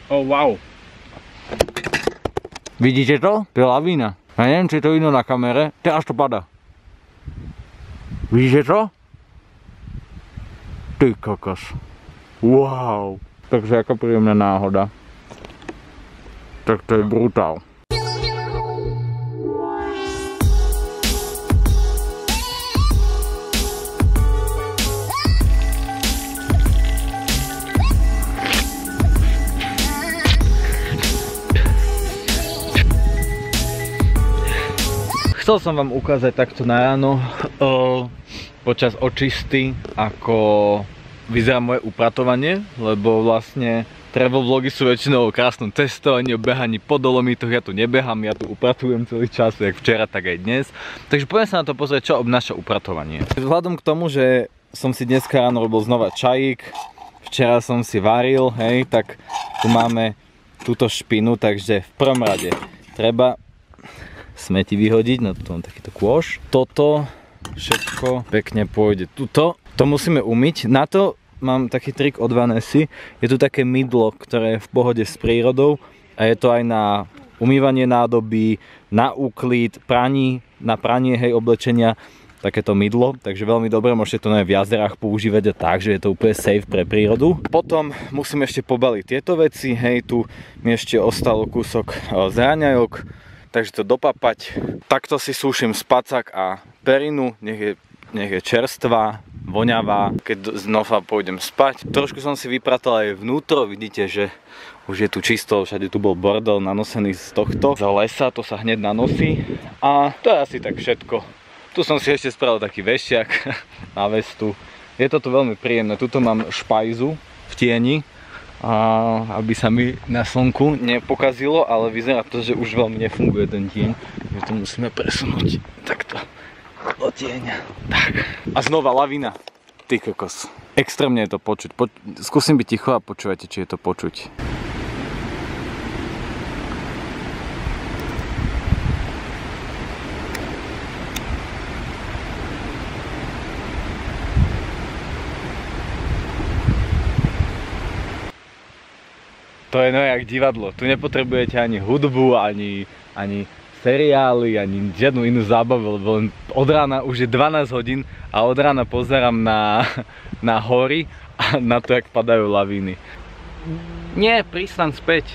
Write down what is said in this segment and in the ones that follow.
Oh, wow. Vidíte to? To je lavína. Ja neviem, či je to vidno na kamere. Teraz to pada. Vidíte to? Ty kokos. Wow. Takže aká príjemná náhoda. Tak to je brutál. Chcel som vám ukázať takto na ráno počas očisty, ako vyzerá moje upratovanie, lebo vlastne travel vlogy sú väčšinou o krásnom cestovaní, o behaní po Dolomitoch. Ja tu nebehám, ja tu upratujem celý čas, jak včera, tak aj dnes. Takže poďme sa na to pozrieť, čo obnáša upratovanie. Vzhľadom k tomu, že som si dneska ráno robil znova čajík, včera som si varil, hej, tak tu máme túto špinu, takže v prvom rade treba smeti vyhodiť, no tu mám takýto kôš. Toto všetko pekne pôjde tuto. To musíme umyť. Na to mám taký trik od Vanessy. Je tu také mydlo, ktoré je v pohode s prírodou a je to aj na umývanie nádoby, na úklid, na pranie, hej, oblečenia, takéto mydlo. Takže veľmi dobre, môžete to v jazerách používať a tak, že je to úplne safe pre prírodu. Potom musím ešte pobaliť tieto veci, hej, tu mi ešte ostalo kúsok zráňajok, takže to dopapať. Takto si súšim spacák a perinu, nech je čerstvá, voňavá, keď znova pôjdem spať. Trošku som si vypratal aj vnútro, vidíte, že už je tu čisto, všade tu bol bordel nanosený z tohto. Z lesa, to sa hneď nanosí. A to je asi tak všetko. Tu som si ešte spravil taký vešiak na vestu. Je to tu veľmi príjemné, tuto mám špajzu v tieni, aby sa mi na slnku nepokazilo, ale vyzerá to, že už veľmi nefunguje ten tieň, že to musíme presunúť takto do tieňa. Tak. A znova lavína. Ty kokos. Extrémne je to počuť. Skúsim byť ticho a počúvajte, či je to počuť. To je no jak divadlo. Tu nepotrebujete ani hudbu, ani seriály, ani žiadnu inú zábavu, lebo len od rána už je 12 hodín a od rána pozerám na hory a na to, jak padajú lavíny. Nie, prístan späť.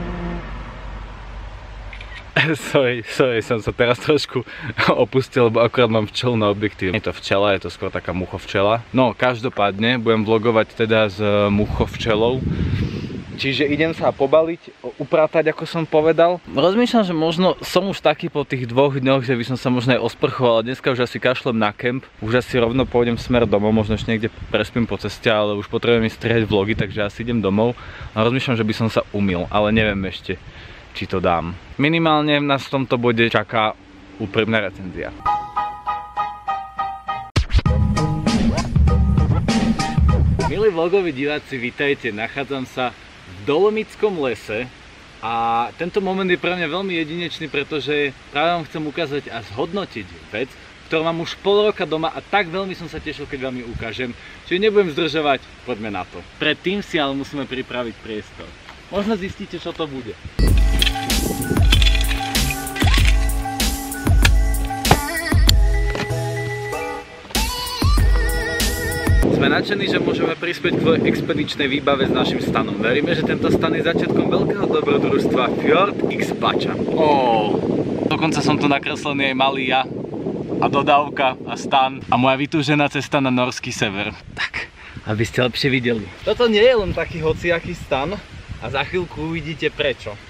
Sorry, som sa teraz trošku opustil, lebo akurát mám včelu na objektív. Je to včela, je to skôr taká muchovčela. No, každopádne budem vlogovať teda s muchovčelou. Čiže idem sa pobaliť, upratať, ako som povedal. Rozmýšľam, že možno som už taký po tých 2 dňoch, že by som sa možno aj osprchoval. Dneska už asi kašlem na kemp, už asi rovno pôjdem smer domov, možno ešte niekde prespím po ceste, ale už potrebujem ísť strihať vlogy, takže asi idem domov. A rozmýšľam, že by som sa umyl, ale neviem ešte, či to dám. Minimálne nás v tomto bode čaká úprimná recenzia. Milí vlogoví diváci, vítajte, nachádzam sa v Dolomitskom lese a tento moment je pre mňa veľmi jedinečný, pretože práve vám chcem ukázať a zhodnotiť vec, ktorú mám už pol roka doma a tak veľmi som sa tešil, keď vám ju ukážem. Čiže nebudem zdržovať, poďme na to. Predtým si ale musíme pripraviť priestor. Možno zistíte, čo to bude. Sme nadšení, že môžeme prispieť k expedičnej výbave s našim stanom. Veríme, že tento stan je začiatkom veľkého dobrodružstva Fjord X Bača. Dokonca som tu nakreslený aj malý ja a dodávka a stan a moja vytúžená cesta na norský sever. Tak, aby ste lepšie videli. Toto nie je len taký hociaký stan a za chvíľku uvidíte prečo.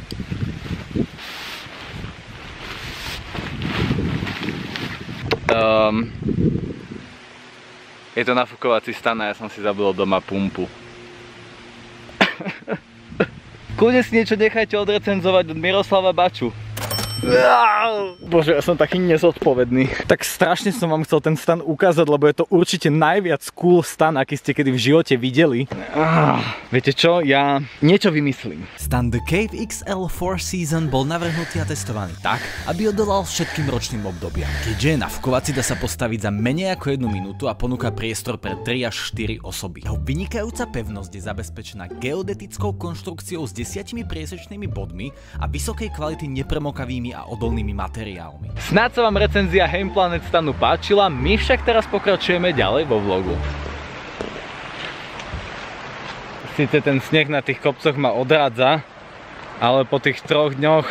Je to nafúkovací stan a ja som si zabudol doma pumpu. Kľudne si niečo nechajte odrecenzovať od Miroslava Baču. Bože, ja som taký nezodpovedný. Tak strašne som vám chcel ten stan ukázať, lebo je to určite najviac cool stan, aký ste kedy v živote videli. Viete čo? Ja niečo vymyslím. Stan The Cave XL 4 Season bol navrhnutý a testovaný tak, aby odolal všetkým ročným obdobiam. Keďže je navkovací, dá sa postaviť za menej ako 1 minútu a ponúka priestor pre 3 až 4 osoby. Jeho vynikajúca pevnosť je zabezpečená geodetickou konštrukciou s 10 priesečnými bodmi a vysokej kvality nepremokavými a odolnými materiálmi. Snáď sa vám recenzia Heimplanet stanu páčila, my však teraz pokračujeme ďalej vo vlogu. Sice ten sneh na tých kopcoch ma odrádza, ale po tých 3 dňoch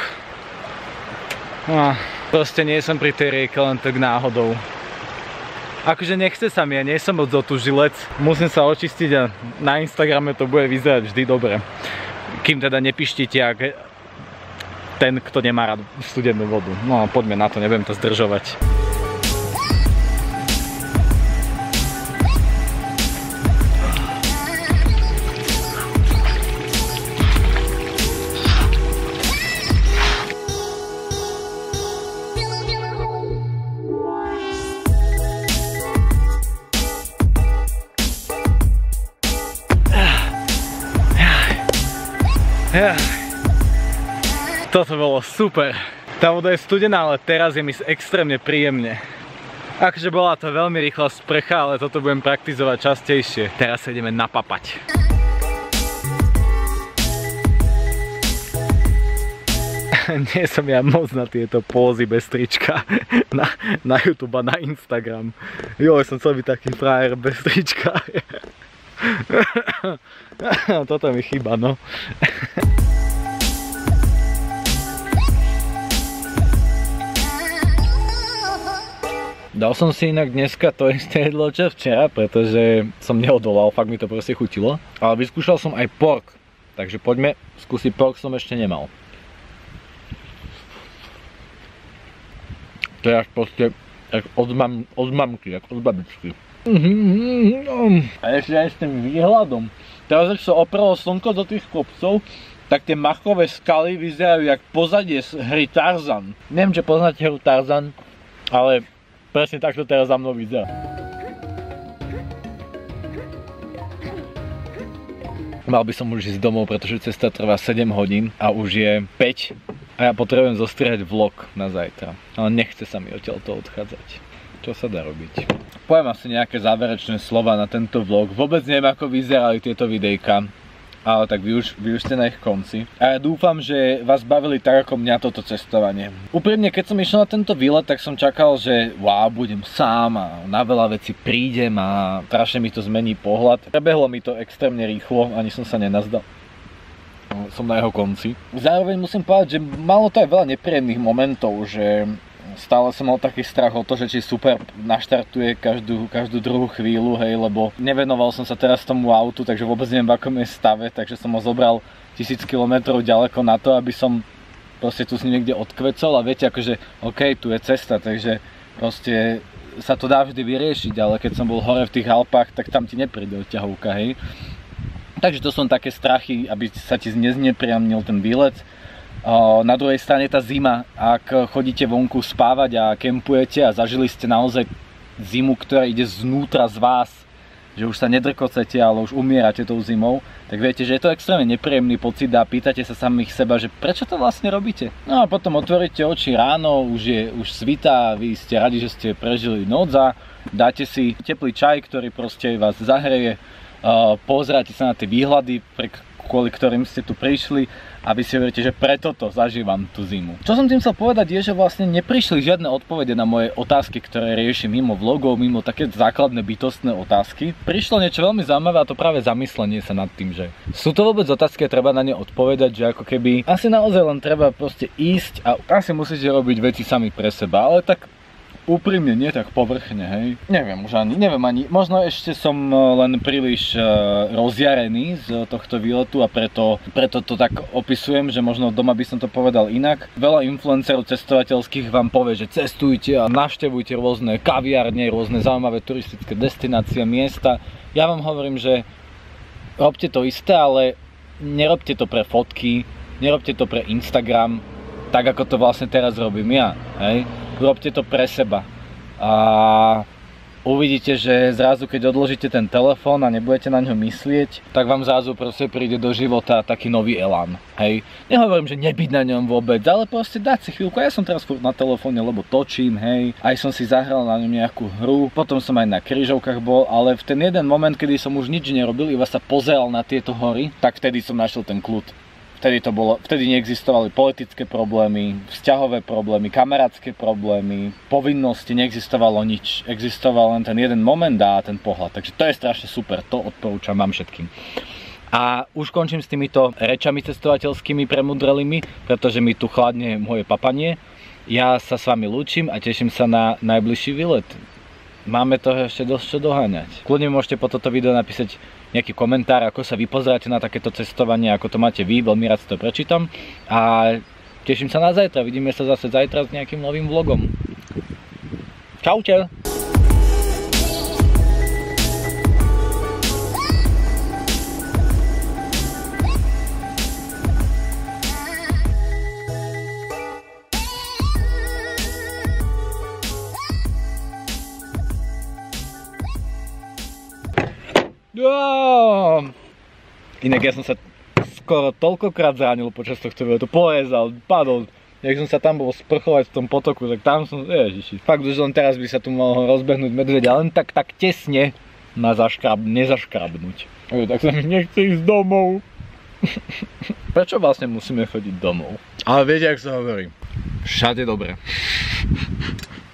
proste nie som pri tej rieke len tak náhodou. Akože nechce sa mi, ja nie som moc otužilec, musím sa očistiť a na Instagrame to bude vyzerať vždy dobre. Kým teda nepištíte, ak ten, kto nemá rád studenú vodu. No poďme na to, nebudem to zdržovať. Toto bolo super. Tá voda je studená, ale teraz je mi extrémne príjemne. Akože bola to veľmi rýchla sprcha, ale toto budem praktizovať častejšie. Teraz sa ideme napapať. Nie som ja moc na tieto pózy bez trička na YouTube a na Instagram. Joj, som chcel byť taký frajer bez trička. Toto mi chýba, no. Dal som si inak dneska to isté jedlo čo včera, pretože som neodolal, fakt mi to proste chutilo. Ale vyskúšal som aj pork, takže poďme skúsiť pork, som ešte nemal. To je až proste od mamky, jak od babičky. A ešte aj s tým výhľadom. Teraz, keď sa oprelo slnko do tých kopcov, tak tie machové skaly vyzerajú jak pozadie z hry Tarzan. Neviem, či poznáte hru Tarzan, ale presne takto teraz za mnou vyzerá. Mal by som už ísť domov, pretože cesta trvá 7 hodín a už je 5 a ja potrebujem zostrihať vlog na zajtra. Ale nechce sa mi odtiaľto odchádzať. Čo sa dá robiť? Poviem asi nejaké záverečné slova na tento vlog. Vôbec neviem, ako vyzerali tieto videjka, ale tak vy už ste na ich konci. A ja dúfam, že vás bavili tak ako mňa toto cestovanie. Úprimne, keď som išiel na tento výlet, tak som čakal, že wow, budem sám a na veľa vecí prídem a strašne mi to zmení pohľad. Prebehlo mi to extrémne rýchlo, ani som sa nenazdal. Som na jeho konci. Zároveň musím povedať, že malo to aj veľa nepríjemných momentov, že stále som mal taký strach o to, že či super naštartuje každú druhú chvíľu, hej, lebo nevenoval som sa teraz tomu autu, takže vôbec neviem, v akom je stave, takže som ho zobral 1000 km ďaleko na to, aby som proste tu s ním niekde odkvecol a viete, akože OK, tu je cesta, takže proste sa to dá vždy vyriešiť, ale keď som bol hore v tých Alpách, tak tam ti nepríde odťahovka, hej. Takže to sú také strachy, aby sa ti neznepriamnil ten výlet. Na druhej strane tá zima, ak chodíte vonku spávať a kempujete a zažili ste naozaj zimu, ktorá ide znútra z vás, že už sa nedrkocete, ale už umierate tou zimou, tak viete, že je to extrémne nepríjemný pocit a pýtate sa samých seba, že prečo to vlastne robíte? No a potom otvoríte oči ráno, už svitá, vy ste radi, že ste prežili noc a dáte si teplý čaj, ktorý proste vás zahreje, pozráte sa na tie výhľady, kvôli ktorým ste tu prišli a vy si hovoríte, že preto to zažívam tú zimu. Čo som tým chcel povedať je, že vlastne neprišli žiadne odpovede na moje otázky, ktoré riešim mimo vlogov, mimo také základné bytostné otázky. Prišlo niečo veľmi zaujímavé a to práve zamyslenie sa nad tým, že sú to vôbec otázky a treba na ne odpovedať, že ako keby asi naozaj len treba proste ísť a asi musíte robiť veci sami pre seba, ale tak úprimne, nie tak povrchne, hej. Neviem ani, možno ešte som len príliš rozjarený z tohto výletu a preto to tak opisujem, že možno doma by som to povedal inak. Veľa influencerov cestovateľských vám povie, že cestujte a navštevujte rôzne kaviárne, rôzne zaujímavé turistické destinácie, miesta. Ja vám hovorím, že robte to isté, ale nerobte to pre fotky, nerobte to pre Instagram, tak ako to vlastne teraz robím ja, hej. Robte to pre seba a uvidíte, že zrazu keď odložíte ten telefón a nebudete na ňo myslieť, tak vám zrazu proste príde do života taký nový elán, hej. Nehovorím, že nebyť na ňom vôbec, ale proste dať si chvíľku. Ja som teraz furt na telefóne, lebo točím, hej. Aj som si zahral na ňom nejakú hru, potom som aj na križovkách bol, ale v ten jeden moment, kedy som už nič nerobil, iba sa pozeral na tieto hory, tak vtedy som našiel ten kľud. Vtedy neexistovali politické problémy, vzťahové problémy, kamarátske problémy, povinnosti, neexistovalo nič. Existoval len ten jeden moment a ten pohľad. Takže to je strašne super, to odporúčam vám všetkým. A už končím s týmito rečami cestovateľskými premudrelými, pretože mi tu chladne moje papanie. Ja sa s vami lúčim a teším sa na najbližší výlet. Máme toho ešte dosť čo doháňať. Kľudne môžete po toto video napísať nejaký komentár, ako sa vy pozeráte na takéto cestovanie, ako to máte vy, veľmi rád si to prečítam. A teším sa na zajtra, vidíme sa zase zajtra s nejakým novým vlogom. Čaute! Inak ja som sa skoro toľkokrát zranil počas tohto videu, polezal, padol. Jak som sa tam bol sprchovať v tom potoku, tak tam som, ježiši. Fakt už len teraz by sa tu mohol rozbehnúť medveď, ale len tak tesne ma nezaškrabnúť. Tak sa mi nechce ísť domov. Prečo vlastne musíme chodiť domov? Ale viete, jak sa hovorí, všade dobre.